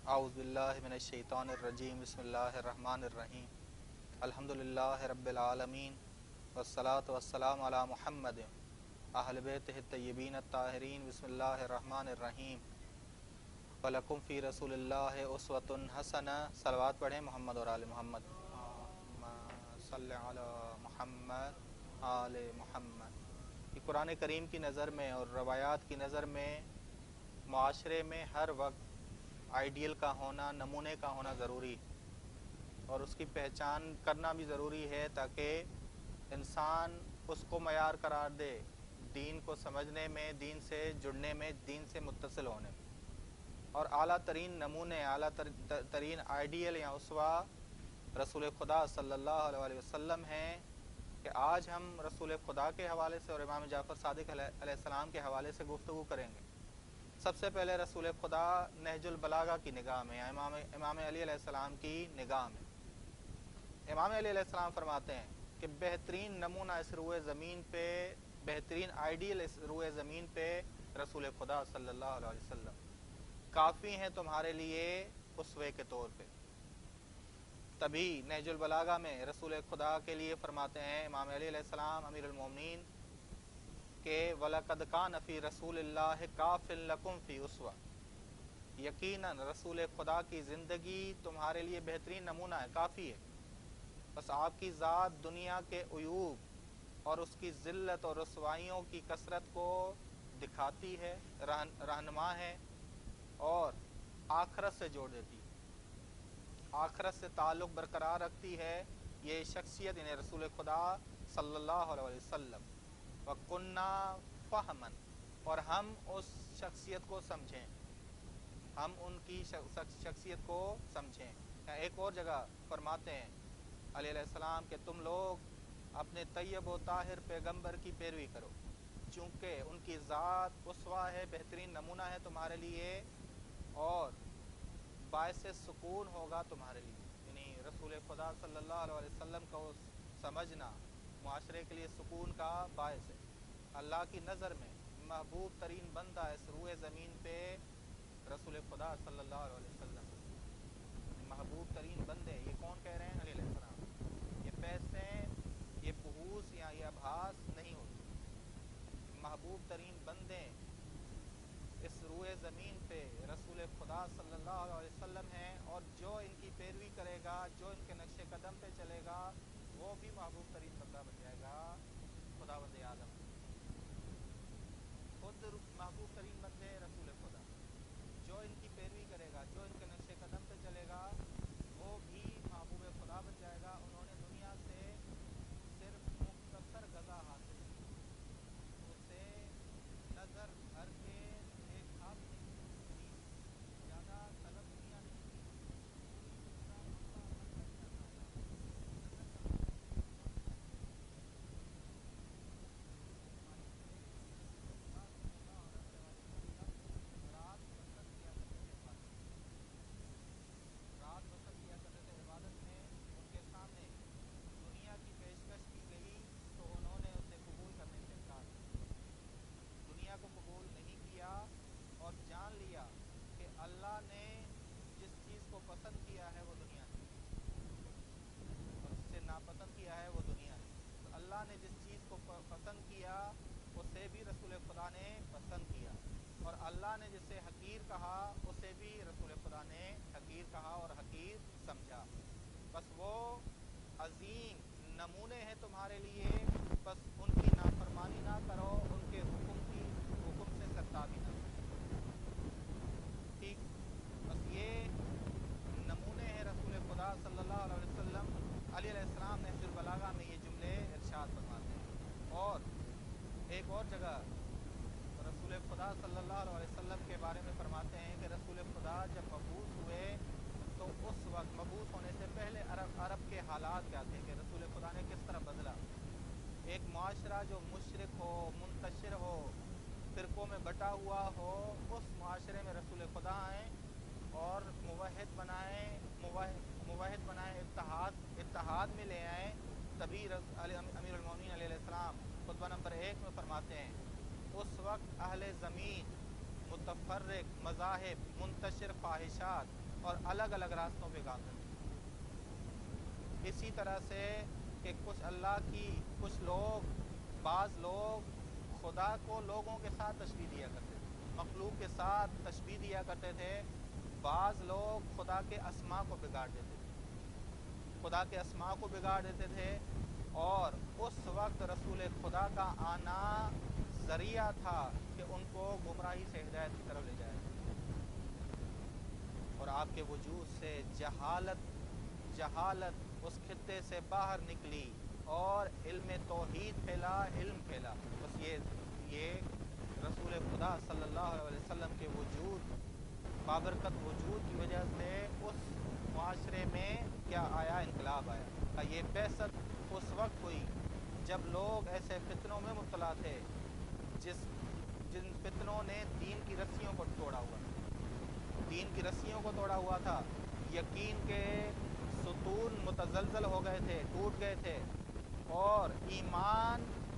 अऊज़ु बिल्लाहि मिनश शैतानिर रजीम बिस्मिल्लाहिर रहमानिर रहीम अल्हम्दुलिल्लाहि रब्बिल आलमीन वस्सलातु वस्सलामु अला मुहम्मद अहल बैतिहि तय्यबीन अत्ताहिरीन बिस्मिल्लाहिर रहमानिर रहीम वलकुम फ़ी रसूलिल्लाहि उस्वतुन हसना। सलवात पढ़ें मोहम्मद और आले मोहम्मद। सल्ले अला मुहम्मद आले मोहम्मद। कुरान करीम की नज़र में और रवायात की नज़र में माशरे में हर वक्त आइडियल का होना, नमूने का होना ज़रूरी और उसकी पहचान करना भी ज़रूरी है ताकि इंसान उसको मयार करार दे दीन को समझने में, दीन से जुड़ने में, दीन से मुत्तसिल होने में। और आला तरीन नमूने, आला तरीन आइडियल या उसवा रसूल खुदा सल्लल्लाहु अलैहि वसल्लम हैं कि आज हम रसूल खुदा के हवाले से और इमाम जाफ़र सादिक अलैहिस्सलाम के हवाले से गुफ्तगू करेंगे। सबसे पहले रसूल खुदा नहजुल बलागा की निगाह में या इमाम अली अलैहिस्सलाम की निगाह में इमाम अली अलैहिस्सलाम फरमाते हैं कि बेहतरीन नमूना इस रुए ज़मीन पे, बेहतरीन आइडियल इस रुए ज़मीन पे रसूल खुदा सल्लल्लाहु अलैहि वसल्लम काफ़ी हैं तुम्हारे लिए उसवे के तौर पे। तभी नहजुल बलागा में रसूल खुदा के लिए फरमाते हैं इमाम अली अलैहिस्सलाम अमीरुल मोमिनीन के वलक़द कान फ़ी रसूलिल्लाहि काफ़िन लकुम फ़ी उस्वा, यकीनन रसूल खुदा की ज़िंदगी तुम्हारे लिए बेहतरीन नमूना है, काफ़ी है। बस आपकी ज़ात दुनिया के उयूब और उसकी ज़िल्लत और रसवाइयों की कसरत को दिखाती है, रहनुमा है और आखरत से जोड़ देती है, आखरत से ताल्लुक़ बरकरार रखती है। ये शख्सियत इन्हें रसूल खुदा सल्लल्लाहु अलैहि वसल्लम व कुन्ना फ़हमन, और हम उस शख्सियत को समझें, हम उनकी शख्सियत को समझें। एक और जगह फरमाते हैं अली अलैहिस्सलाम कि तुम लोग अपने तैयब व ताहिर पैगम्बर की पैरवी करो, चूँकि उनकी ज़ात उसवा है, बेहतरीन नमूना है तुम्हारे लिए और बायसे सुकून होगा तुम्हारे लिए। यानी रसूल खुदा सल्लल्लाहु अलैहि वसल्लम को समझना मुआशरे के लिए सुकून का बायस है। अल्लाह की नज़र में महबूब तरीन बंदा इस रुए ज़मीन पे रसूल खुदा सल्लल्लाहु अलैहि वसल्लम, महबूब तरीन बंदे, ये कौन कह रहे हैं? अली अलैहिस्सलाम। ये पैसे, ये बहूस या ये आभास नहीं होती। महबूब तरीन बंदे इस रुए ज़मीन पे रसूल खुदा सल्लल्लाहु अलैहि वसल्लम हैं और जो इनकी पैरवी करेगा, जो इनके नक्शे कदम पे चलेगा, वो भी महबूब तरीन बंदा बन जाएगा खुदावंद आलम। खुद महबूब तरीन बंदे रसूल खुदा, जो इनकी पैरवी करेगा, जो इनके नक्शे कदम पे चलेगा, वो भी महबूब खुदा बन जाएगा। उन्होंने दुनिया से सिर्फ मुख्तसर गज़ा हासिल की, उसे नज़र भर के देखा भी नहीं, ज़्यादा तलब दुनिया नहीं की, पूरी पूरा लंबा अरसा करना था, नज़र करना फरमाइश से रसूल खुदा सल्लल्लाहु अलैहि वसल्लम रात बसर किया करते थे इबादत में, रात बसर किया करते थे इबादत में। उनके सामने दुनिया की पेशकश की गई तो उन्होंने उसे कबूल करने से इनकार किया, दुनिया को कबूल नहीं किया और जान लिया कि अल्लाह ने जिस चीज़ को पसंद किया है वो दुनिया नहीं और जिसे नापसंद किया है वो दुनिया नहीं। तो अल्लाह ने जिस चीज़ को पसंद किया उसे भी रसूल खुदा ने पसंद किया और अल्लाह ने जिसे हकीर कहा उसे भी रसूल खुदा ने हकीर कहा और हकीर समझा। बस वो अजीम नमूने हैं तुम्हारे लिए, बस उनकी नाफरमानी ना करो, उनके हुक्म से सरताबी ना करो। ठीक, बस ये नमूने हैं रसूल खुदा सल्लल्लाहु अलैहि वसल्लम। अली अलैहिस्सलाम नहजुल बलागा में ये जुमले इरशाद फरमाते हैं। और एक और जगह रसूल खुदा सल्लल्लाहु अलैहि वसल्लम के बारे में फरमाते हैं कि रसूल खुदा जब मबूस हुए तो उस वक्त मबूस होने से पहले अरब के हालात क्या थे, कि रसूल खुदा ने किस तरह बदला। एक माशरा जो मुशरिक हो, मुंतशिर हो, फ़िरक़ों में बटा हुआ हो, उस माशरे में रसूल खुदा आएँ और मुवहिद बनाएँ, इत्तेहाद में ले आएँ। तभी अमीरुल मोमिनीन अलैहिस्सलाम खुतबा नंबर 1 में फरमाते हैं उस वक्त अहले ज़मीन मुतफर्रिक मज़ाहिब मुंतशिर ख्वाहिशात اور الگ الگ راستوں پہ کام کرتے تھے۔ اسی طرح سے کہ کچھ لوگ بعض لوگ خدا کو لوگوں کے ساتھ تشبیہ دیا کرتے تھے، مخلوق کے ساتھ تشبیہ دیا کرتے تھے۔ بعض لوگ خدا کے اسماء کو بگاڑ دیتے تھے، خدا کے اسماء کو بگاڑ دیتے تھے، اور اس وقت رسول خدا کا آنا ذریعہ تھا کہ ان کو گمراہی سے ہدایت کی طرف لے جائے، اور آپ کے وجود سے جہالت اس خطے سے باہر نکلی اور علم توحید پھیلا، علم پھیلا۔ بس یہ رسول خدا صلی اللہ علیہ وسلم کے وجود، بابرکت وجود کی وجہ سے اس معاشرے میں کیا آیا؟ انقلاب آیا۔ یہ بعثت اس وقت ہوئی جب لوگ ایسے فتنوں میں مبتلا تھے جن فتنوں نے دین کی رسیوں کو توڑا ہوا تھا، یقین کے ستون متزلزل ہو گئے تھے، ٹوٹ گئے تھے، اور ایمان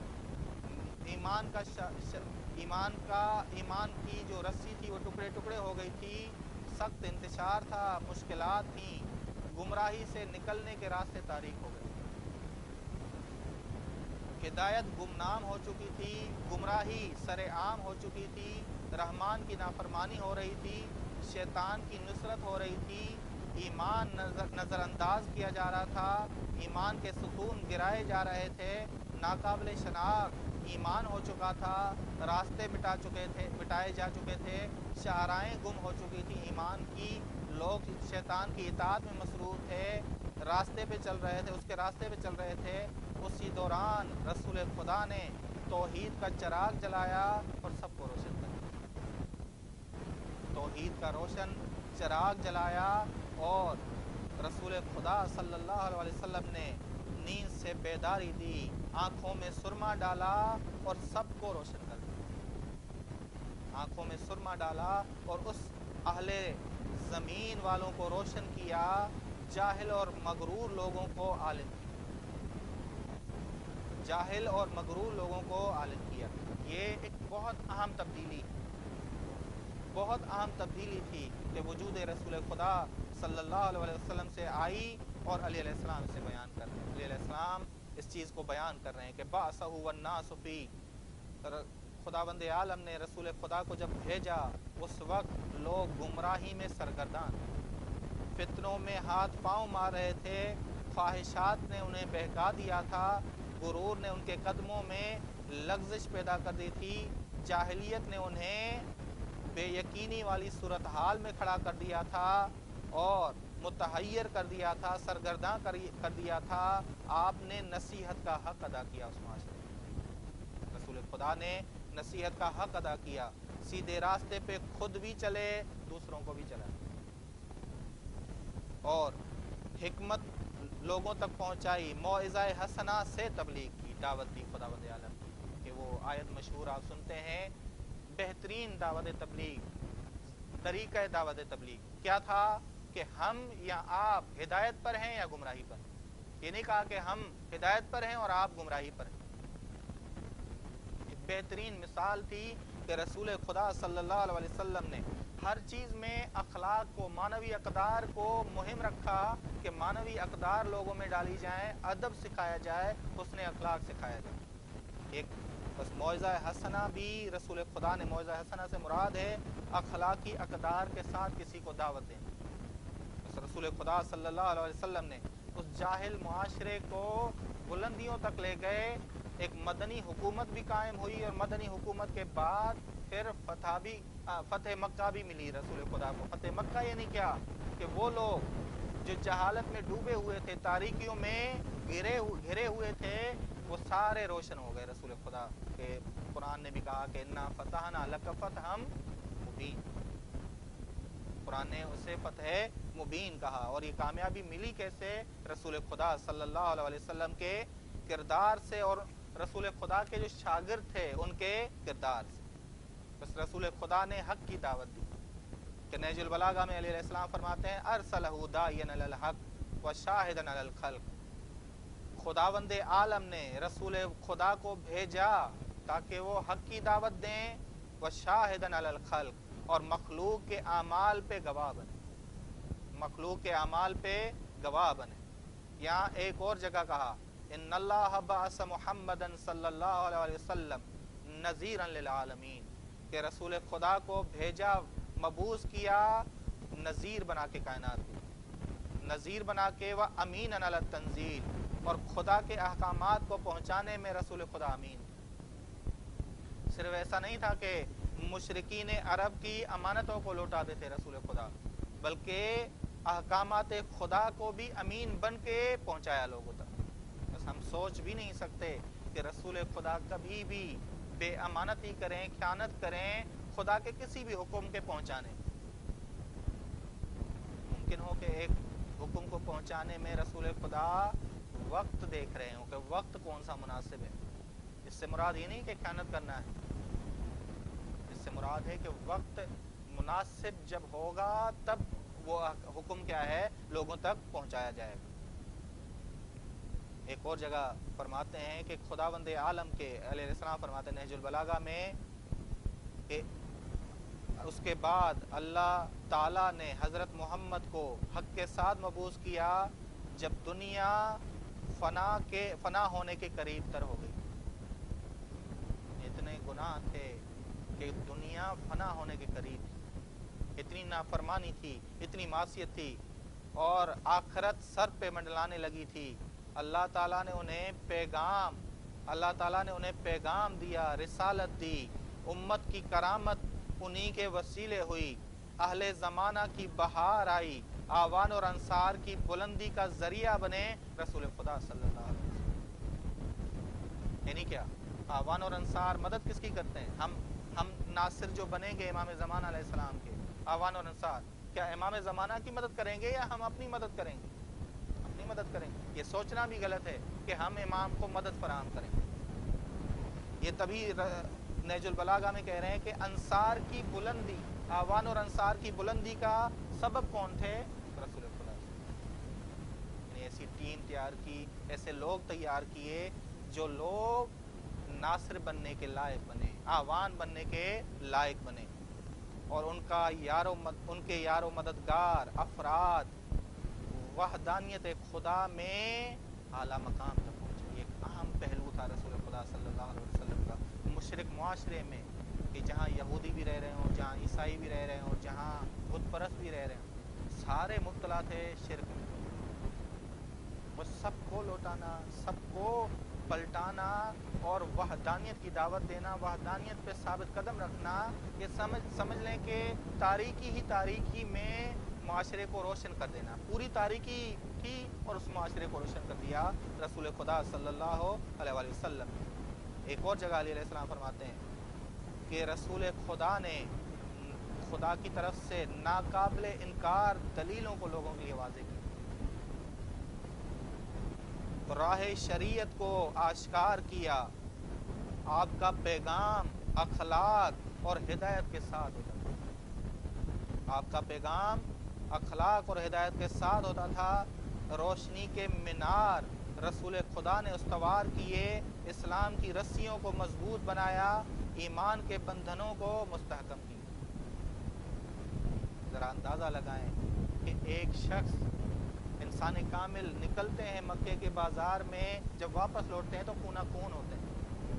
کی جو رسی تھی وہ ٹکڑے ٹکڑے ہو گئی تھی، سخت انتشار تھا، مشکلات تھیں، گمراہی سے نکلنے کے راستے تاریک ہو گئے، ہدایت گمنام ہو چکی تھی، گمراہی سر عام ہو چکی تھی، رحمان کی نافرمانی ہو رہی تھی، شیطان کی نصرت ہو رہی تھی، ایمان نظر انداز کیا جا رہا تھا، ایمان کے ستون گرائے جا رہے تھے، ناقابل شناخت ایمان ہو چکا تھا، راستے مٹائے جا چکے تھے، شاہراہیں گم ہو چکی تھی ایمان کی، لوگ شیطان کی اطاعت میں مصروف تھے، راستے پہ چل رہے تھے۔ اسی دوران رسول خدا نے توحید کا چراغ جلایا اور سب کو روشن کر دیا، توحید کا روشن چراغ جلایا، اور رسول خدا صلی اللہ علیہ وسلم نے نیند سے بیداری دی، آنکھوں میں سرما ڈالا اور سب کو روشن کر دیا، آنکھوں میں سرما ڈالا اور اس اہل زمین والوں کو روشن کیا، جاہل اور مغرور لوگوں کو عالم کیا۔ یہ ایک بہت اہم تبدیلی تھی کہ وجود رسول خدا صلی اللہ علیہ وسلم سے آئی، اور علیہ السلام سے بیان کر رہے ہیں، علیہ السلام اس چیز کو بیان کر رہے ہیں کہ بَعْثَهُ وَالنَّاسُ فِي، خداوند عالم نے رسول خدا کو جب بھیجا اس وقت لوگ گمراہی میں سرگردان، فتنوں میں ہاتھ پاؤں مار رہے تھے، خواہشات نے انہیں بہکا دیا تھا، غرور نے ان کے قدموں میں لغزش پیدا کر دی تھی، جاہلیت نے انہیں بے یقینی والی صورتحال میں کھڑا کر دیا تھا اور متحیر کر دیا تھا، سرگرداں کر دیا تھا۔ آپ نے نصیحت کا حق ادا کیا، اس معاشرے میں رسول خدا نے نصیحت کا حق ادا کیا، سیدھے راستے پہ خود بھی چلے، دوسروں کو بھی چلا، اور حکمت لوگوں تک پہنچائی، موعظہ حسنہ سے تبلیغ کی، دعوت دی خداوند عالم کی، کہ وہ آیت مشہور آپ سنتے ہیں، بہترین دعوت تبلیغ، طریقہ دعوت تبلیغ کیا تھا کہ ہم یا آپ ہدایت پر ہیں یا گمراہی پر ہیں، یہ نہیں کہا کہ ہم ہدایت پر ہیں اور آپ گمراہی پر ہیں۔ ایک بہترین مثال تھی کہ رسول خدا صلی اللہ علیہ وسلم نے ہر چیز میں اخلاق کو، معنوی اقدار کو مہم رکھا کہ معنوی اقدار لوگوں میں ڈالی جائیں، ادب سکھایا جائے، حسن اخلاق سکھایا جائے۔ ایک بس موعظہ حسنہ بھی رسول خدا نے، موعظہ حسنہ سے مراد ہے اخلاقی اقدار کے ساتھ کسی کو دعوت دینا۔ بس رسول خدا صلی اللہ علیہ وسلم نے اس جاہل معاشرے کو بلندیوں تک لے گئے، ایک مدنی حکومت بھی قائم ہوئی، اور مدنی حکومت کے بعد پھر فتح مکہ بھی ملی رسول خدا کو۔ فتح مکہ یعنی کیا کہ وہ لوگ جو جہالت میں ڈوبے ہوئے تھے، تاریکیوں میں گھرے ہوئے تھے، وہ سارے روشن ہو گئے رسول خدا کے۔ قرآن نے بھی کہا کہ اِنَّا فَتَحْنَا لَكَ فَتْحًا مُبِينًا، قرآن نے اسے فتح مبین کہا، اور یہ کامیابی ملی کیسے؟ رسول خدا صلی اللہ علیہ وسلم کے کردار سے، اور رسول خدا کے جو شاگرد تھے ان کے کردار سے۔ بس رسول خدا نے حق کی دعوت دی کہ نہج البلاغہ میں علیہ السلام فرماتے ہیں ارسلہ داعیا الی الحق وشاہدا علی الخلق، خداوند عالم نے رسول خدا کو بھیجا تاکہ وہ حق کی دعوت دیں، وشاہدا علی الخلق، اور مخلوق کے اعمال پہ گواہ بنے، मखलूक के अमाल पे गवाह बने। यहाँ एक और जगह कहा इन्नल्लाह बअस मुहम्मदन सल्लल्लाहु अलैहि वसल्लम नज़ीरन लिल आलमीन, कि रसूल खुदा को भेजा, मबूस किया नज़ीर बना के कायनात को, नज़ीर बना के व अमीन अला तंजील, और खुदा के अहकामात को पहुँचाने में रसूल खुदा अमीन। सिर्फ ऐसा नहीं था कि मुशरिकीन अरब की अमानतों को लौटाते थे रसूल खुदा, बल्कि अहकामात खुदा को भी अमीन बन के पहुँचाया लोगों तक। बस हम सोच भी नहीं सकते कि रसूल खुदा कभी भी बेअमानती करें, ख़यानत करें खुदा के किसी भी हुक्म के पहुँचाने। मुमकिन हो कि एक हुक्म को पहुँचाने में रसूल खुदा वक्त देख रहे हो कि वक्त कौन सा मुनासिब है। इससे मुराद ये नहीं कि ख़यानत करना है, इससे मुराद है कि वक्त मुनासिब जब होगा तब वो हुक्म क्या है लोगों तक पहुँचाया जाएगा। एक और जगह फरमाते हैं कि खुदावंद आलम के अलैहिस्सलाम फरमाते हैं नहजुल बलागा में कि उसके बाद अल्लाह ताला ने हज़रत मोहम्मद को हक़ के साथ मबूस किया जब दुनिया फना होने के करीब तर हो गई। इतने गुनाह थे कि दुनिया फना होने के करीब थी, इतनी नाफरमानी थी, इतनी मासियत थी, और आखिरत सर पे मंडलाने लगी थी। अल्लाह ताला ने उन्हें पैगाम दिया, रिसालत दी, उम्मत की करामत उन्हीं के वसीले हुई, अहले ज़माना की बहार आई, आवान और अंसार की बुलंदी का जरिया बने रसूल खुदा सल्लल्लाहु अलैहि वसल्लम। यानी क्या, आवान और अंसार मदद किसकी करते हैं? हम नासिर जो बनेंगे इमाम ज़माना अलैहिस्सलाम के, आवान और अंसार, क्या इमाम ज़माना की मदद करेंगे या हम अपनी मदद करेंगे? अपनी मदद करेंगे। ये सोचना भी गलत है कि हम इमाम को मदद फराहम करेंगे। ये तभी नहजुल बलागा में कह रहे हैं कि अंसार की बुलंदी, आवान और अंसार की बुलंदी का सबब कौन थे? रसूल खुदा। ऐसी टीम तैयार की, ऐसे लोग तैयार किए जो लोग नासिर बनने के लायक बने, आवान बनने के लायक बने, और उनके यारो मददगार अफराद वहदानियत खुदा में आला मकाम तक पहुँचे। एक अहम पहलू था रसूल खुदा सल्लल्लाहु अलैहि वसल्लम का मुशरिक मुआशरे में, कि जहाँ यहूदी भी रह रहे हों, जहाँ ईसाई भी रह रहे हों, जहाँ बुत परस्त भी रह रहे हों, सारे मुब्तला थे शिर्क में। वो सबको लौटाना, सबको पलटाना और वहदानियत की दावत देना, वहदानियत पे साबित कदम रखना, ये समझ लें कि तारीकी में माशरे को रोशन कर देना। पूरी तारीकी थी और उस माशरे को रोशन कर दिया रसूल खुदा सल्लल्लाहु अलैहि वसल्लम। एक और जगह अलैहिस्सलाम फरमाते हैं कि रसूल खुदा ने खुदा की तरफ से नाकाबिले इनकार दलीलों को लोगों के लिए वाज़ेह किया, राह शरीयत को आश्कार किया। आपका पैगाम अखलाक और हिदायत के साथ होता था, आपका पैगाम अखलाक और हिदायत के साथ होता था। रोशनी के मीनार रसूल खुदा ने उस्तवार किए, इस्लाम की रस्सियों को मजबूत बनाया, ईमान के बंधनों को मुस्तहकम किया। ज़रा अंदाज़ा लगाएं कि एक शख्स इंसान कामिल निकलते हैं मक्के के बाज़ार में, जब वापस लौटते हैं तो खूना खून होते हैं।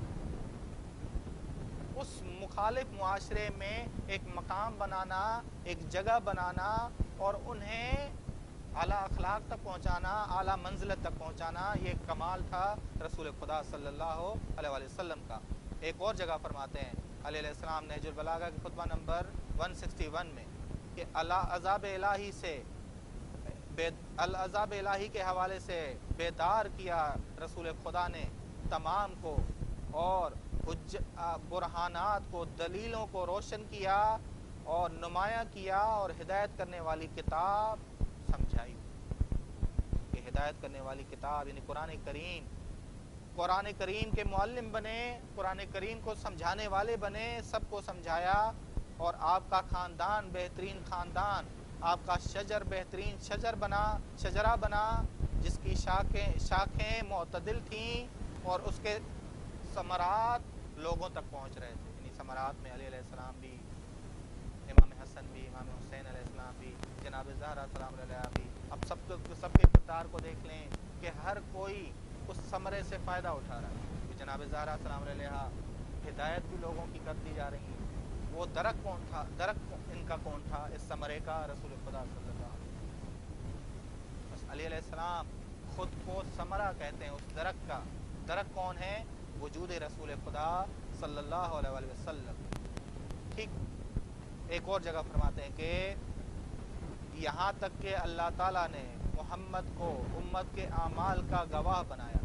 उस मुखालिफ मुआशरे में एक मकाम बनाना, एक जगह बनाना और उन्हें आला अखलाक तक पहुँचाना, आला मंजिलत तक पहुँचाना, ये कमाल था रसूल खुदा सल्लल्लाहु अलैहि वसल्लम का। एक और जगह फरमाते हैं अलैहिस्सलाम नहजुल बलागा के खुतबा नंबर 161 में कि अज़ाब इलाही से अज़ाब इलाही के हवाले से बेदार किया रसूल खुदा ने तमाम को, और बुरहानात को, दलीलों को रोशन किया और नुमाया किया, और हिदायत करने वाली किताब समझाई। कि हिदायत करने वाली किताब यानी कुरान करीम के मुअल्लिम बने, कुरान करीम को समझाने वाले बने, सबको समझाया। और आपका ख़ानदान बेहतरीन ख़ानदान, आपका शजर बेहतरीन शजरा बना जिसकी शाखें मुतदिल थीं और उसके समरात लोगों तक पहुँच रहे थे। यानी समरात में अली अलैहिस्सलाम भी, इमाम हसन भी, इमाम हुसैन अलैहिस्सलाम भी, جناب زہرا سلام علیہ بھی. اب سب کے کردار کو دیکھ لیں کہ ہر کوئی اس ثمرے سے فائدہ اٹھا رہا ہے. کہ جناب زہرا سلام علیہ ہدایت بھی لوگوں کی کرتی جا رہی ہیں. وہ درخت کون تھا؟ درخت ان کا کون تھا اس ثمرے کا؟ رسول خدا صلی اللہ علیہ وسلم. بس علی علیہ السلام خود کو ثمرہ کہتے ہیں اس درخت کا. درخت کون ہے؟ وجود رسول خدا صلی اللہ علیہ وسلم. ٹھیک. ایک اور جگہ فرماتے ہیں کہ یہاں تک کہ اللہ تعالیٰ نے محمد کو امت کے اعمال کا گواہ بنایا،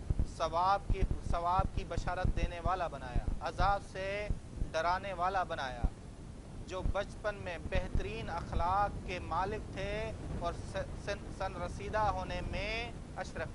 ثواب کی بشارت دینے والا بنایا، عذاب سے ڈرانے والا بنایا. جو بچپن میں بہترین اخلاق کے مالک تھے اور سن رسیدہ ہونے میں اشرف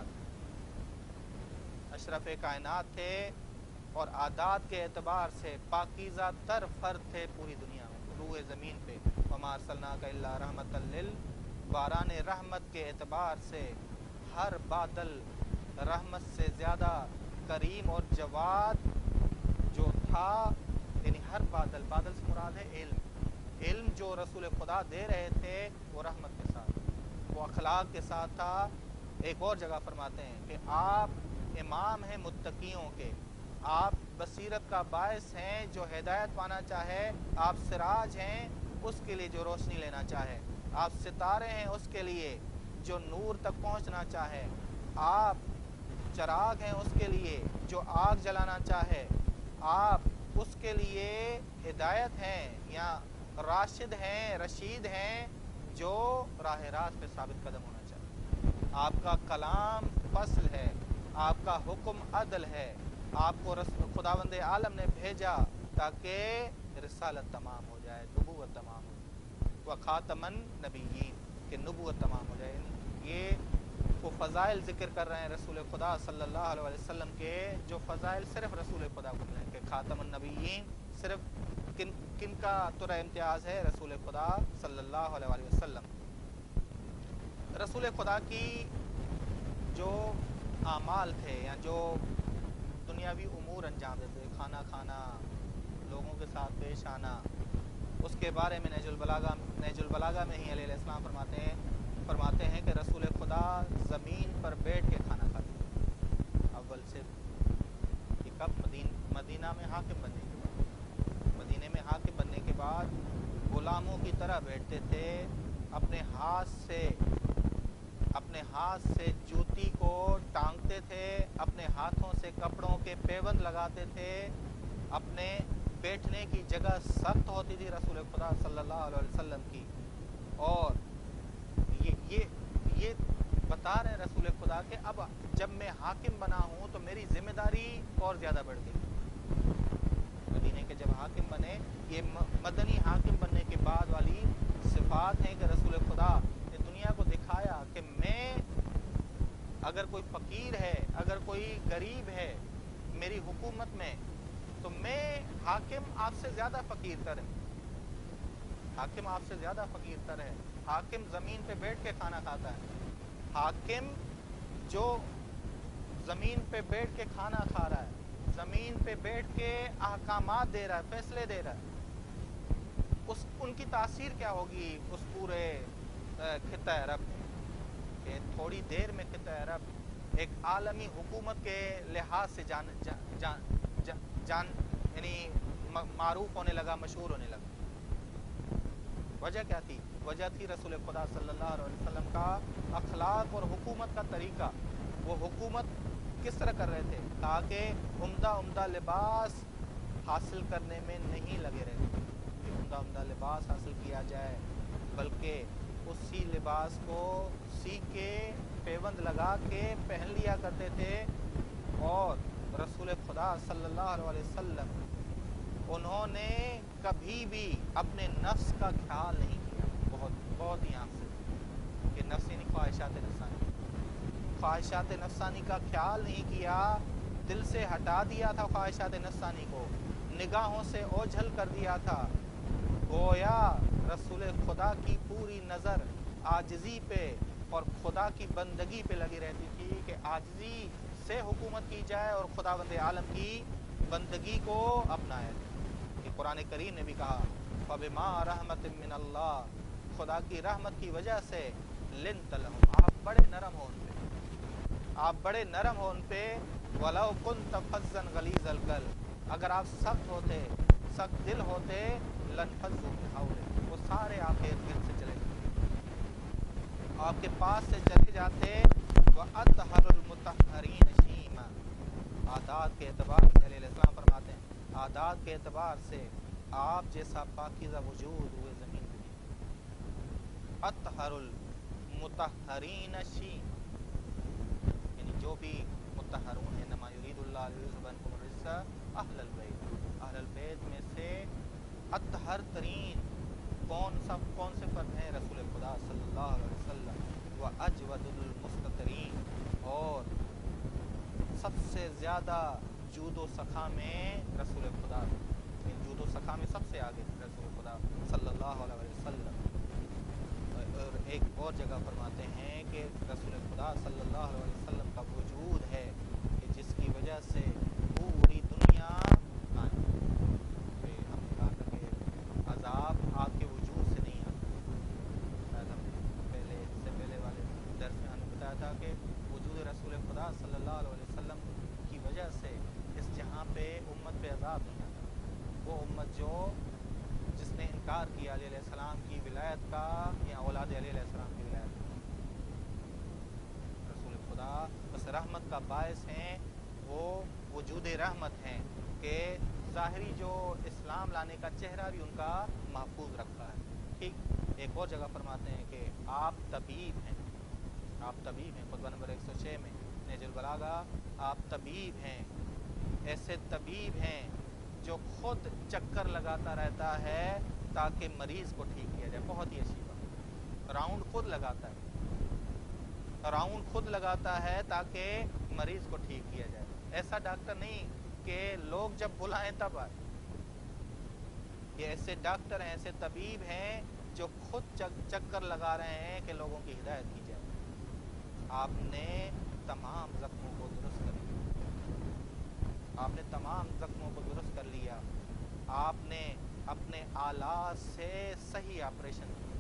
کائنات تھے اور عادات کے اعتبار سے پاکیزہ تر فرد تھے پوری دنیا میں، روح زمین پہ. وما ارسلناک الا رحمۃ باران رحمت کے اعتبار سے ہر بادل رحمت سے زیادہ کریم اور جواد جو تھا. یعنی ہر بادل سے مراد ہے علم جو رسول خدا دے رہے تھے وہ رحمت کے ساتھ، وہ اخلاق کے ساتھ تھا. ایک اور جگہ فرماتے ہیں کہ آپ امام ہیں متقیوں کے، آپ بصیرت کا باعث ہیں جو ہدایت پانا چاہے، آپ سراج ہیں اس کے لیے جو روشنی لینا چاہے، آپ ستارے ہیں اس کے لیے جو نور تک پہنچنا چاہے، آپ چراغ ہیں اس کے لیے جو آگ جلانا چاہے، آپ اس کے لیے ہدایت ہیں یا راشد ہیں، رشید ہیں جو راہ راست پہ ثابت قدم ہونا چاہے. آپ کا کلام فصل ہے، آپ کا حکم عدل ہے. آپ کو خداوند عالم نے بھیجا تاکہ رسالت تمام ہو جائے، نبوت تمام ہو جائے. وخاتم النبیین کہ نبوت تمام ہو جائے. یہ وہ فضائل ذکر کر رہے ہیں رسول خدا صلی اللہ علیہ وسلم کے، جو فضائل صرف رسول خدا کو ملیں. کہ خاتم النبیین صرف کن کا ترہ امتیاز ہے؟ رسول خدا صلی اللہ علیہ وسلم. رسول خدا کی جو اعمال تھے یا جو دنیاوی امور انجام دیتے، کھانا کھانا، لوگوں کے ساتھ پیش آنا، اس کے بارے میں نہج البلاغہ میں ہی علیہ السلام فرماتے ہیں کہ رسول خدا زمین پر بیٹھ کے کھانا کھاتے ہیں. اول سے کب؟ مدینہ میں حاکم بننے کے بعد. مدینے میں حاکم بننے کے بعد غلاموں کی طرح بیٹھتے تھے. اپنے ہاتھ سے جوتی کو ٹانگتے تھے، اپنے ہاتھوں سے کپڑوں کے پیوند لگاتے تھے. اپنے بیٹھنے کی جگہ سخت ہوتی تھی رسول خدا صلی اللہ علیہ وسلم کی. اور یہ بتا رہے رسول خدا کہ اب جب میں حاکم بنا ہوں تو میری ذمہ داری اور زیادہ بڑھ گئی. مدینے کے جب حاکم بنے، یہ مدنی حاکم بننے کے بعد والی صفات ہیں کہ رسول خدا نے دنیا کو دکھایا کہ میں، اگر کوئی فقیر ہے، اگر کوئی غریب ہے میری حکومت میں، تو میں حاکم آپ سے زیادہ فقیر تر ہے. حاکم آپ سے زیادہ فقیر تر ہے. حاکم زمین پہ بیٹھ کے کھانا کھاتا ہے. حاکم جو زمین پہ بیٹھ کے کھانا کھا رہا ہے، زمین پہ بیٹھ کے احکامات دے رہا ہے، فیصلے دے رہا ہے، ان کی تاثیر کیا ہوگی اس پورے خطہ عرب میں؟ کہ تھوڑی دیر میں خطہ عرب ایک عالمی حکومت کے لحاظ سے یعنی معروف ہونے لگا، مشہور ہونے لگا. وجہ کیا تھی؟ وجہ تھی رسول خدا صلی اللہ علیہ وسلم کا اخلاق اور حکومت کا طریقہ. وہ حکومت کس طرح کر رہے تھے؟ تاکہ عمدہ لباس حاصل کرنے میں نہیں لگے رہتے کہ عمدہ لباس حاصل کیا جائے، بلکہ اسی لباس کو سی کے پیوند لگا کے پہن لیا کرتے تھے. اور رسول خدا صلی اللہ علیہ وسلم انہوں نے کبھی بھی اپنے نفس کا خیال نہیں کیا. بہت ہی عام سے کہ نفسی خواہشات نفسانی کا خیال نہیں کیا. دل سے ہٹا دیا تھا خواہشات نفسانی کو، نگاہوں سے اوجھل کر دیا تھا. گویا رسول خدا کی پوری نظر عاجزی پہ اور خدا کی بندگی پہ لگی رہتی تھی کہ عاجزی سے حکومت کی جائے اور خداوند عالم کی بندگی کو اپنایا. کہ قرآن کریم نے بھی کہا فَبِمَا رَحْمَةٍ مِّنَ اللَّهِ، خدا کی رحمت کی وجہ سے لنت لہم، آپ بڑے نرم ہو ان پہ، آپ بڑے نرم ہو ان پہ، ولو کنت فظا غلیظ القلب، اگر آپ سخت ہوتے، سخت دل ہوتے، لنفضوا من حولک، وہ سارے آپ کے ارد گرد سے چلے جاتے، آپ کے پاس سے چلے جاتے، وَأَطْهَرُ الْمُطَهَّرِينَ شِيمًا، عادات کے اعتبار سے علیہ السلام فرماتے ہیں عادات کے اعتبار سے آپ جیسا پاکیزہ وجود ہوئے زمین میں نہیں، اطہر المطہرین شیم، یعنی جو بھی مطہرون ہیں، انما یرید اللہ لیذھب عنکم الرجس اہل البیت، اہل البیت میں سے اطہر ترین کون سے فرد ہیں؟ رسول خدا صلی اللہ علیہ وسلم، واجود المستترین، اور سب سے زیادہ جود و سخا میں رسول خدا، جود و سخا میں سب سے آگے رسول خدا صلی اللہ علیہ وسلم۔ اور ایک اور جگہ فرماتے ہیں کہ رسول خدا صلی اللہ علیہ وسلم کا وجود ہے کہ جس کی وجہ سے پوری دنیا قائم ہے۔ ہم نے کہا تھا کہ عذاب آپ کے وجود سے نہیں آتا، شاید ہم اس سے پہلے والے درس میں ہم نے بتایا تھا کہ وجود رسول خدا صلی اللہ علیہ وسلم کی وجہ سے اس جہاں پہ امت پہ عذاب نہیں آتا، وہ امت جس نے انکار کیا علیہ السلام کی ولایت کا یا اولاد علیہ السلام کی ولایت کا، رسول خدا بس رحمت کا باعث ہیں، وہ وجود رحمت ہیں کہ ظاہری جو اسلام لانے کا چہرہ بھی ان کا محفوظ رکھا ہے۔ ٹھیک، ایک اور جگہ فرماتے ہیں کہ آپ طبیب ہیں، آپ طبیب ہیں، خطبہ نمبر 106 میں نہج البلاغہ، آپ طبیب ہیں، ایسے طبیب ہیں جو خود چکر لگاتا رہتا ہے تاکہ مریض کو ٹھیک کیا جائے۔ بہت ہی اچھی بات، راؤنڈ خود لگاتا ہے، راؤنڈ خود لگاتا ہے تاکہ مریض کو ٹھیک کیا جائے۔ ایسا ڈاکٹر نہیں کہ لوگ جب بلائیں تب آئے، یہ ایسے ڈاکٹر ہیں، ایسے طبیب ہیں جو خود چکر لگا رہے ہیں کہ لوگوں کی ہدایت کی جائے۔ آپ نے تمام زخموں کو درست کر لیا، آپ نے تمام زخموں کو درست کر لیا، آپ نے اپنے آلات سے صحیح آپریشن کیا،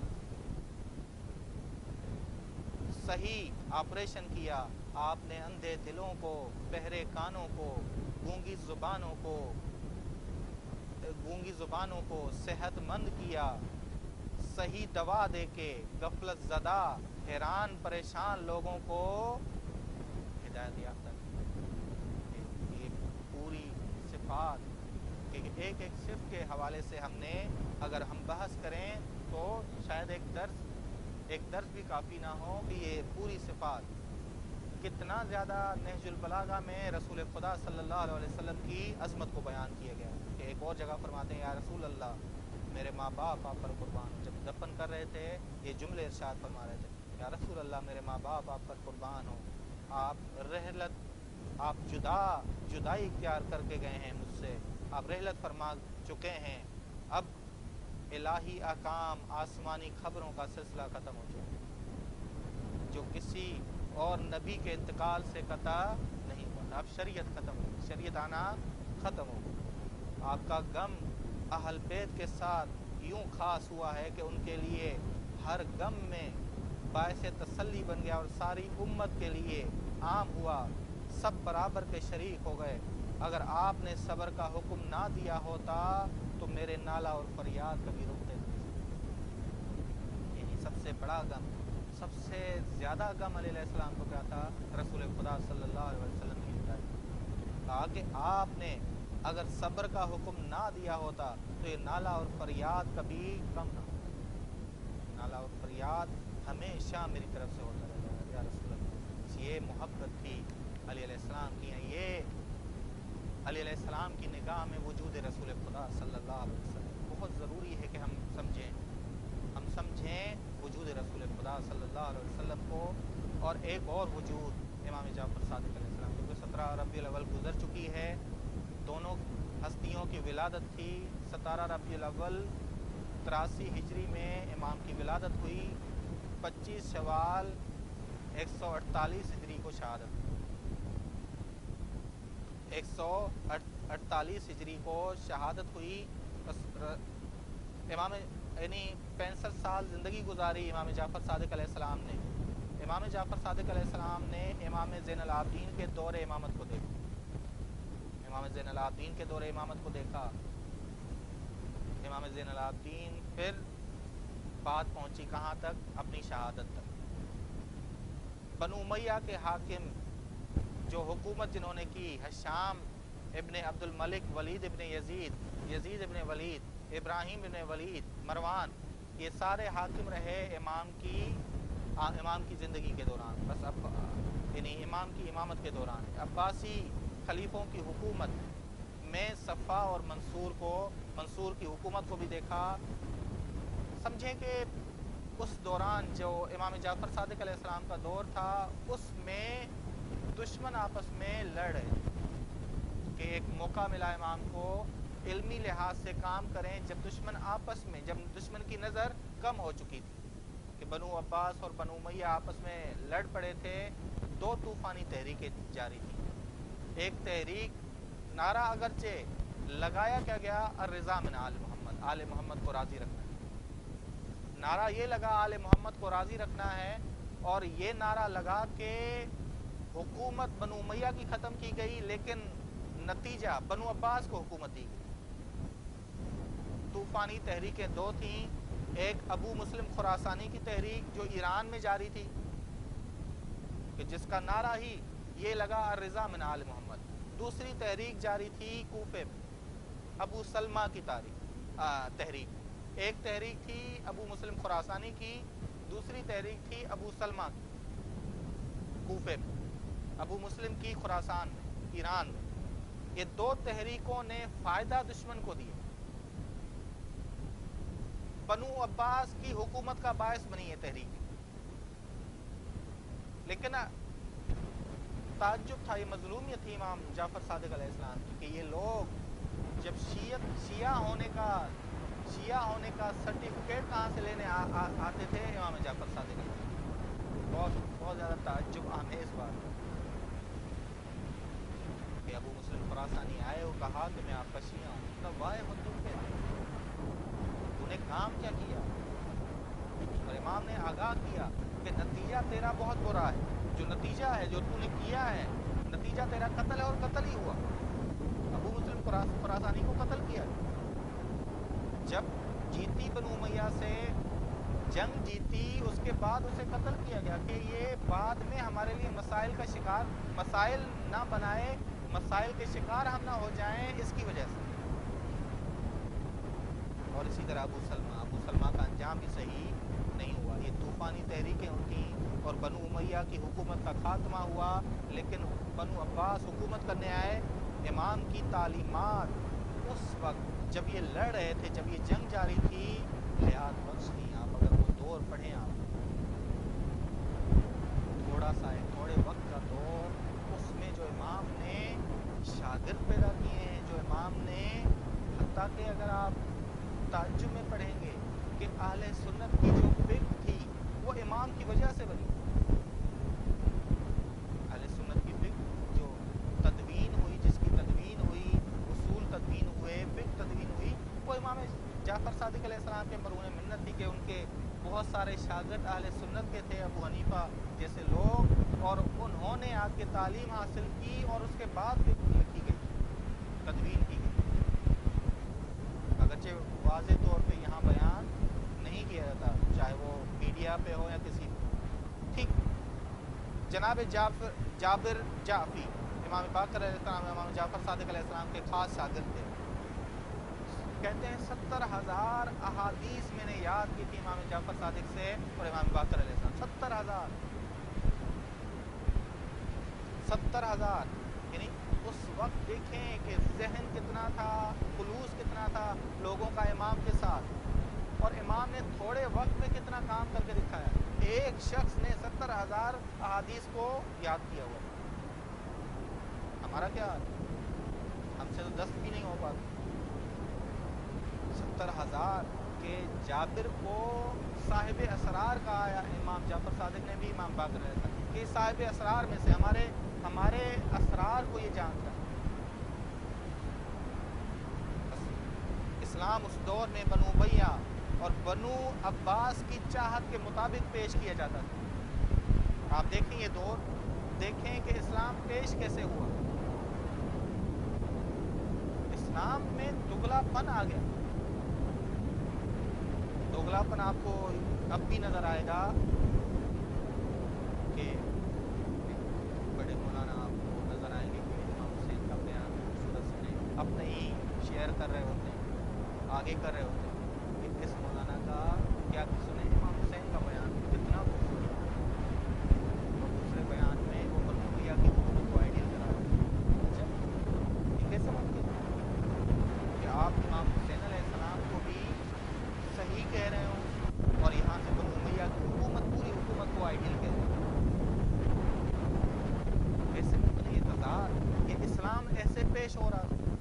صحیح آپریشن کیا، آپ نے اندھے دلوں کو، بہرے کانوں کو، گونگی زبانوں کو صحت مند کیا، صحیح دوا دے کے غفلت زدہ حیران پریشان لوگوں کو ہدایت یافتہ کیا۔ یہ پوری صفات ایک ایک صفت کے حوالے سے ہم نے اگر ہم بحث کریں تو شاید ایک درس بھی کافی نہ ہو کہ یہ پوری صفات کتنا زیادہ نہج البلاغہ میں رسول خدا صلی اللہ علیہ وسلم کی عظمت کو بیان کیا گیا کہ ایک اور جگہ فرماتے ہیں یا رسول اللہ میرے ماں باپ آپ پر قربان، جب دفن کر رہے تھے یہ جملے ارشاد فرما رہے تھے یا رسول اللہ میرے ماں باپ آپ پر قربان ہو، آپ جدائی اختیار کر کے گئے ہیں مجھ سے، آپ رحلت فرما چکے ہیں، اب الہی احکام آسمانی خبروں کا سلسلہ ختم ہو چکا ہے جو کسی اور نبی کے انتقال سے قطع نہیں ہوا تھا، اب شریعت ختم ہو گئی، شریعت آنا ختم ہو گئی۔ آپ کا غم اہل بیت کے ساتھ یوں خاص ہوا ہے کہ ان کے لیے ہر غم میں باعث تسلی بن گیا اور ساری امت کے لیے عام ہوا، سب برابر کے شریک ہو گئے۔ اگر آپ نے صبر کا حکم نہ دیا ہوتا تو میرے نالہ اور فریاد کبھی رکتے نہیں۔ یعنی سب سے بڑا غم، سب سے زیادہ غم علیہ السلام کو کیا تھا؟ رسول خدا صلی اللہ علیہ وسلم کی ہدایت، کہا کہ آپ نے اگر صبر کا حکم نہ دیا ہوتا تو یہ نالہ اور فریاد کبھی کم نہ ہوتا، نالہ اور فریاد ہمیشہ میری طرف سے ہوتا رہتا ہے یا رسول اللہ۔ یہ محبت تھی علیہ السلام کی، یہ علیہ السلام کی نگاہ میں وجود رسول خدا صلی اللہ علیہ وسلم بہت ضروری ہے کہ ہم سمجھیں وجود رسول خدا صلی اللہ علیہ وسلم کو۔ اور ایک اور وجود امام جعفر صادق علیہ السلام، کیونکہ 17 ربیع الاول گزر چکی ہے، دونوں ہستیوں کی ولادت تھی، 17 ربیع الاول 83 ہجری میں امام کی ولادت ہوئی، 25 شوال 148 ہجری کو شہادت، 148 ہجری کو شہادت ہوئی۔ امام یعنی 65 سال زندگی گزاری امام جعفر صادق علیہ السلام نے. امام جعفر صادق علیہ السلام نے امام زین العابدین کے دور امامت کو دیکھا. امام زین العابدین کے دور امامت کو دیکھا. امام زین العابدین پھر بات پہنچی کہاں تک؟ اپنی شہادت تک. بنو امیہ کے حاکم جو حکومت جنہوں نے کی، ہشام ابن عبد الملک، ولید ابن یزید، یزید ابن ولید، ابراہیم ابن ولید، مروان، یہ سارے حاکم رہے امام کی زندگی کے دوران. بس اب یعنی امام کی امامت کے دوران عباسی خلیفوں کی حکومت میں صفا اور منصور کی حکومت کو بھی دیکھا. سمجھیں کہ اس دوران جو امام جعفر صادق علیہ السلام کا دور تھا، اس میں دشمن آپس میں لڑ رہے کہ ایک موقع ملا امام کو علمی لحاظ سے کام کریں جب دشمن کی نظر کم ہو چکی تھی کہ بنو عباس اور بنو امیہ آپس میں لڑ پڑے تھے. 2 طوفانی تحریکیں جاری تھیں. ایک تحریک نعرہ اگرچہ لگایا کیا گیا، الرضا من آل محمد، آل محمد کو راضی رکھنا ہے. نعرہ یہ لگا آل محمد کو راضی رکھنا ہے، اور یہ نعرہ لگا کہ حکومت بنو امیہ کی ختم کی گئی، لیکن نتیجہ بنو عباس کو حکومت دی گئی. طوفانی تحریکیں 2 تھیں. ایک ابو مسلم خراسانی کی تحریک جو ایران میں جاری تھی کہ جس کا نعرہ ہی یہ لگا الرضا من آل محمد. دوسری تحریک جاری تھی کوفے میں، ابو سلمہ کی تحریک. ایک تحریک تھی ابو مسلم خراسانی کی، دوسری تحریک تھی ابو سلمہ کی کوفے میں، ابو مسلم کی خراسان میں، ایران میں. یہ 2 تحریکوں نے فائدہ دشمن کو دیا. بنو عباس کی حکومت کا باعث بنی یہ تحریک. لیکن تعجب تھا، یہ مظلومیت تھی امام جعفر صادق علیہ السلام کی کہ یہ لوگ جب شیعہ ہونے کا سرٹیفکیٹ کہاں سے لینے آتے تھے؟ امام جعفر صادق علیہ السلام. بہت زیادہ تعجب آمیز بات کہ ابو مسلم خراسانی آئے اور کہا کہ میں آپ کا شیعہ ہوں. تب وائے مطلوب ہے تو نے کام کیا کیا؟ اور امام نے آگاہ کیا کہ نتیجہ تیرا بہت برا ہے. جو نتیجہ ہے جو تو نے کیا ہے، نتیجہ تیرا قتل ہے، اور قتل ہی ہوا. ابو مسلم خراسانی کو قتل کیا. جب جیتی بنو امیہ سے جنگ جیتی، اس کے بعد اسے قتل کیا گیا کہ یہ بعد میں ہمارے لیے مسائل نہ بنائے، مسائل کے شکار ہم نہ ہو جائیں اس کی وجہ سے. اور اسی طرح ابو سلمہ کا انجام بھی صحیح نہیں ہوا. یہ طوفانی تحریکیں ہوتی اور بنو امیہ کی حکومت کا خاتمہ ہوا. لیکن بنو عباس حکومت کرنے آئے. امام کی تعلیمات اس وقت جب یہ لڑ رہے تھے، جب یہ جنگ جاری تھی، حیات بخش تھی. آپ اگر وہ دور پڑھیں، آپ تھوڑا سا ہے، تھوڑے وقت کا دور، اس میں جو امام نے شاگرد پیدا کیے ہیں، جو امام نے، حتیٰ کہ اگر آپ تعجب میں پڑھیں گے کہ اہل سنت کی جو فکر تھی وہ امام کی وجہ سے بنی. اہل سنت کی فکر جو تدوین ہوئی، جس کی تدوین ہوئی، اصول تدوین ہوئے، فکر تدوین ہوئی، وہ امام جعفر صادق علیہ السلام کے مرہون منت تھی کہ ان کے بہت سارے شاگرد اہل سنت کے تھے، ابو حنیفہ جیسے لوگ، اور انہوں نے آ کے تعلیم حاصل کی اور اس کے بعد فکر لکھی گئی، تدوین کی گئی. اگرچہ واضح طور پہ یہاں بیان نہیں کیا جاتا، چاہے وہ میڈیا پہ ہو یا کسی پہ. ٹھیک. جناب جابر جعفی امام باقر علیہ السلام، امام جعفر صادق علیہ السلام کے خاص شاگرد تھے. کہتے ہیں 70,000 احادیث میں نے یاد کی تھی امام جعفر صادق سے اور امام باقر علیہ السلام. 70,000 یعنی اس وقت دیکھیں کہ ذہن کتنا تھا، خلوص کتنا تھا لوگوں کا امام کے ساتھ، اور امام نے تھوڑے وقت میں کتنا کام کر کے دکھایا. ایک شخص نے 70,000 احادیث کو یاد کیا ہوا. ہمارا کیا حال؟ ہم سے تو 10 بھی نہیں ہو پاتا. 70,000 کے جابر کو صاحب اسرار کہا ہے امام جعفر صادق نے بھی امام باقر علیہ السلام کہ صاحب اسرار میں سے ہمارے اسرار کو یہ جانتا ہے. اسلام اس دور میں بنو امیہ اور بنو عباس کی چاہت کے مطابق پیش کیا جاتا تھا۔ آپ دیکھیں یہ دور، دیکھیں کہ اسلام پیش کیسے ہوا۔ اسلام میں دگلا پن آ گیا۔ دگلا پن آپ کو اب بھی نظر آئے گا کہ بڑے مولانا آپ کو نظر آئیں گے کہ امام حسین کا بیان خوبصورت سنے، اپنے ہی شیئر کر رہے ہوتے ہیں، آگے کر رہے ہوتے ہیں کہ اس مولانا کا کیا سنے امام حسین کا بیان کتنا خوبصورت ہے، اور دوسرے بیان میں وہ بنو امیہ کی حکومت کو آئیڈیل کرا رہے ہیں۔ اچھا یہ کیسے ممکن ہے کہ آپ امام حسین علیہ السلام کو بھی صحیح کہہ رہے ہوں اور یہاں سے بنو امیہ کی حکومت، پوری حکومت کو آئیڈیل کہہ رہے ہیں؟ کیسے ممکن ہے یہ تضاد؟ یہ اسلام ایسے پیش ہو رہا تھا۔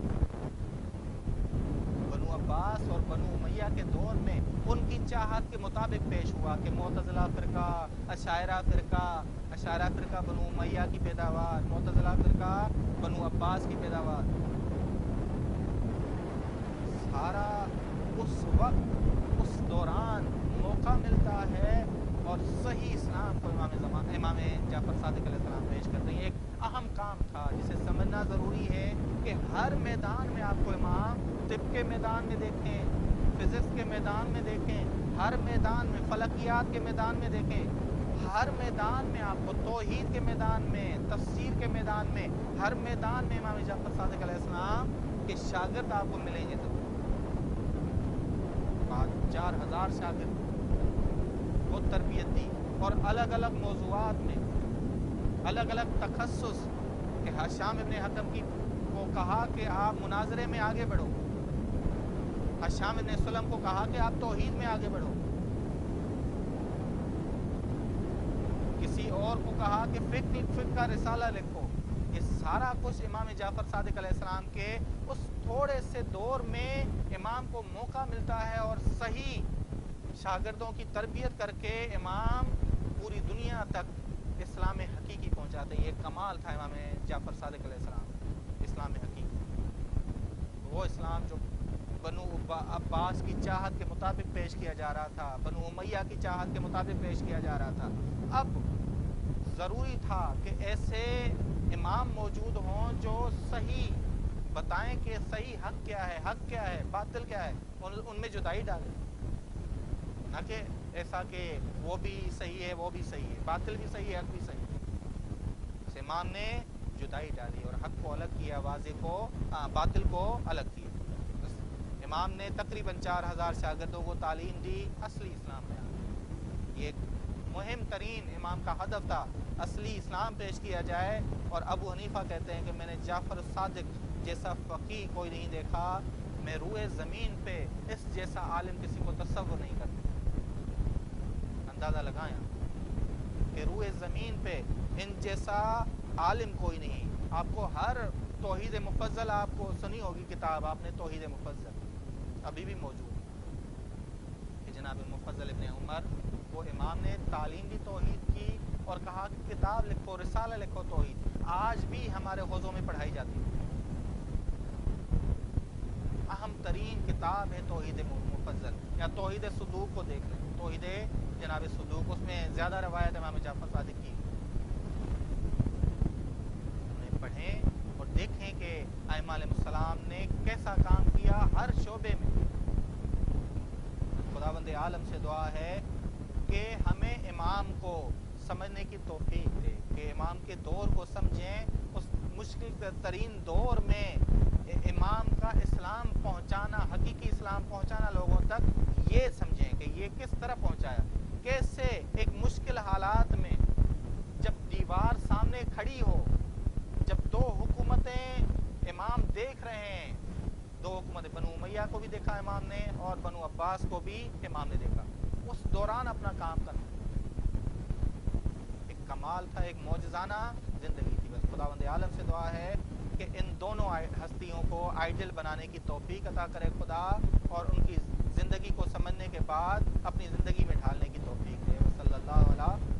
بنو عباس اور بنو امیہ کے دور میں ان کی چاہت کے مطابق پیش ہوا کہ معتزلہ فرقہ، اشاعرہ فرقہ بنو امیہ کی پیداوار، معتزلہ فرقہ بنو عباس کی پیداوار، سارا اس وقت اس دوران موقع ملتا ہے اور صحیح اسلام کو امام جعفر صادق علیہ السلام پیش کرتے ہیں۔ ایک اہم کام تھا جسے سمجھنا ضروری ہے کہ ہر میدان میں آپ کو امام طب کے میدان میں دیکھیں، فزکس کے میدان میں دیکھیں، ہر میدان میں، فلکیات کے میدان میں دیکھیں، ہر میدان میں آپ کو توحید کے میدان میں، تفسیر کے میدان میں، ہر میدان میں امام جعفر صادق علیہ السلام کے شاگرد آپ کو ملیں گے۔ 4000 شاگرد کو تربیت دی اور الگ الگ موضوعات میں، الگ الگ تخصص، کہ حشام ابن حکم کو کہا کہ آپ مناظرے میں آگے بڑھو، حشام ابن سلم کو کہا کہ آپ توحید میں آگے بڑھو، کسی اور کو کہا کہ فقہ کا رسالہ لکھو۔ یہ سارا کچھ امام جعفر صادق علیہ السلام کے اس تھوڑے سے دور میں امام کو موقع ملتا ہے اور صحیح شاگردوں کی تربیت کر کے امام پوری دنیا تک اسلام حقیقی پہنچاتے ہیں۔ یہ کمال تھا امام جعفر صادق علیہ السلام، اسلام حقیقی، وہ اسلام جو بنو عباس کی چاہت کے مطابق پیش کیا جا رہا تھا، بنو امیہ کی چاہت کے مطابق پیش کیا جا رہا تھا۔ اب ضروری تھا کہ ایسے امام موجود ہوں جو صحیح بتائیں کہ صحیح حق کیا ہے، باطل کیا ہے، ان میں جدائی ڈالیں، نہ کہ ایسا کہ وہ بھی صحیح ہے وہ بھی صحیح ہے، باطل بھی صحیح ہے حق بھی صحیح ہے۔ اس امام نے جدائی ڈالی اور حق کو الگ کیا، واضح کو، باطل کو الگ کیا۔ امام نے تقریباً 4000 شاگردوں کو تعلیم دی، اصلی اسلام بیان۔ یہ ایک مہم ترین امام کا ہدف تھا، اصلی اسلام پیش کیا جائے۔ اور ابو حنیفہ کہتے ہیں کہ میں نے جعفر صادق جیسا فقیہ کوئی نہیں دیکھا، میں روئے زمین پہ اس جیسا عالم کسی کو تصور نہیں کرتا۔ اندازہ لگائیں کہ روئے زمین پہ ان جیسا عالم کوئی نہیں۔ آپ کو ہر توحید مفضل، آپ کو سنی ہوگی کتاب آپ نے، توحید مفضل ابھی بھی موجود ہے کہ جناب مفضل ابن عمر، وہ امام نے تعلیم دی توحید کی اور کہا کہ کتاب لکھو، رسالہ لکھو توحید۔ آج بھی ہمارے حوزوں میں پڑھائی جاتی ہے، اہم ترین کتاب ہے توحید مفضل، یا توحید صدوق کو دیکھ لیں، توحید جناب صدوق، اس میں زیادہ روایت امام جعفر صادق کی، انہیں پڑھیں اور دیکھیں کہ ائمہ علیہ السلام نے کیسا کام کیا ہر شعبے میں۔ خداوند عالم سے دعا ہے کہ ہمیں امام کو سمجھنے کی توفیق دے، کہ امام کے دور کو سمجھیں، اس مشکل ترین دور میں امام کا اسلام پہنچانا، حقیقی اسلام پہنچانا لوگوں تک، یہ سمجھیں کہ یہ کس طرح پہنچایا، کیسے ایک مشکل حالات میں جب دیوار سامنے کھڑی ہو، جب دو حکومتیں امام دیکھ رہے ہیں، دو حکومتیں، بنو امیہ کو بھی دیکھا امام نے اور بنو عباس کو بھی امام نے دیکھا، اس دوران اپنا کام کرنا ایک کمال تھا، ایک معجزانہ زندگی تھی۔ بس خداوند عالم سے دعا ہے کہ ان دونوں ہستیوں کو آئیڈل بنانے کی توفیق عطا کرے خدا، اور ان کی زندگی کو سمجھنے کے بعد اپنی زندگی میں ڈھالنے کی توفیق دے۔ صلی اللہ علیہ